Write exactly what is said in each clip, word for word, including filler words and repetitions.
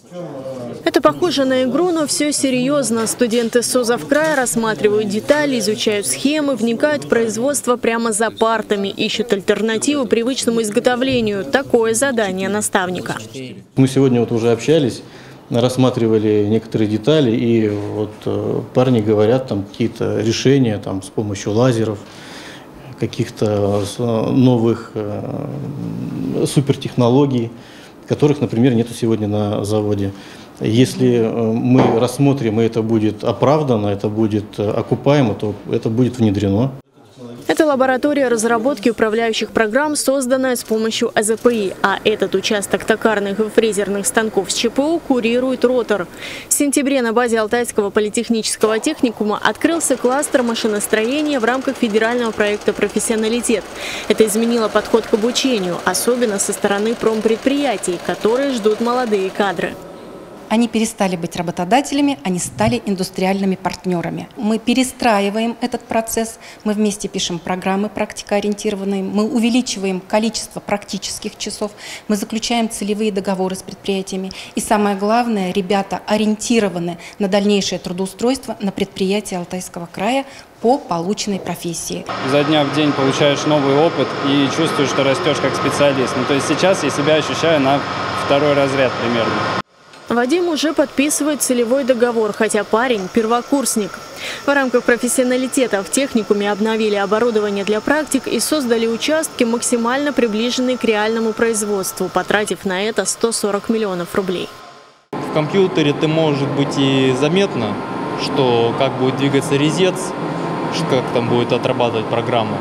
Это похоже на игру, но все серьезно. Студенты СОЗовкрая рассматривают детали, изучают схемы, вникают в производство прямо за партами, ищут альтернативу привычному изготовлению. Такое задание наставника. Мы сегодня вот уже общались, рассматривали некоторые детали, и вот э, парни говорят там какие-то решения там, с помощью лазеров, каких-то новых э, супертехнологий, которых, например, нету сегодня на заводе. Если мы рассмотрим, и это будет оправдано, это будет окупаемо, то это будет внедрено. Это лаборатория разработки управляющих программ, созданная с помощью А З П И, а этот участок токарных и фрезерных станков с Ч П У курирует Ротор. В сентябре на базе Алтайского политехнического техникума открылся кластер машиностроения в рамках федерального проекта «Профессионалитет». Это изменило подход к обучению, особенно со стороны промпредприятий, которые ждут молодые кадры. Они перестали быть работодателями, они стали индустриальными партнерами. Мы перестраиваем этот процесс, мы вместе пишем программы практикоориентированные, мы увеличиваем количество практических часов, мы заключаем целевые договоры с предприятиями. И самое главное, ребята ориентированы на дальнейшее трудоустройство на предприятии Алтайского края по полученной профессии. Изо дня в день получаешь новый опыт и чувствуешь, что растешь как специалист. Ну, то есть сейчас я себя ощущаю на второй разряд примерно. Вадим уже подписывает целевой договор, хотя парень – первокурсник. В рамках профессионалитета в техникуме обновили оборудование для практик и создали участки, максимально приближенные к реальному производству, потратив на это сто сорок миллионов рублей. В компьютере ты, может быть, и заметно, что как будет двигаться резец, как там будет отрабатывать программа.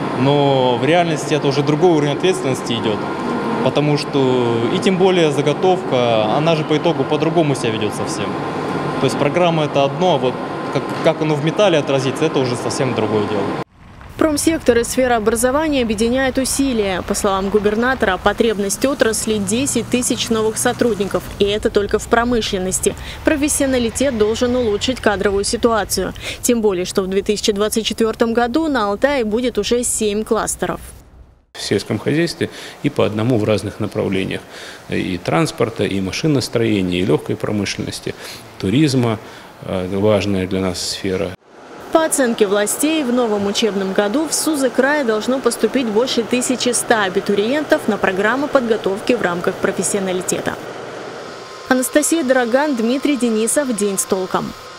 Но в реальности это уже другой уровень ответственности идет. Потому что, и тем более заготовка, она же по итогу по-другому себя ведет совсем. То есть программа это одно, а вот как, как оно в металле отразится, это уже совсем другое дело. Промсектор и сфера образования объединяют усилия. По словам губернатора, потребность отрасли – десять тысяч новых сотрудников. И это только в промышленности. Профессионалитет должен улучшить кадровую ситуацию. Тем более, что в две тысячи двадцать четвёртом году на Алтае будет уже семь кластеров. В сельском хозяйстве и по одному в разных направлениях. И транспорта, и машиностроения, и легкой промышленности, туризма, важная для нас сфера. По оценке властей, в новом учебном году в СУЗы края должно поступить больше тысячи ста абитуриентов на программы подготовки в рамках профессионалитета. Анастасия Дороган, Дмитрий Денисов. День с толком.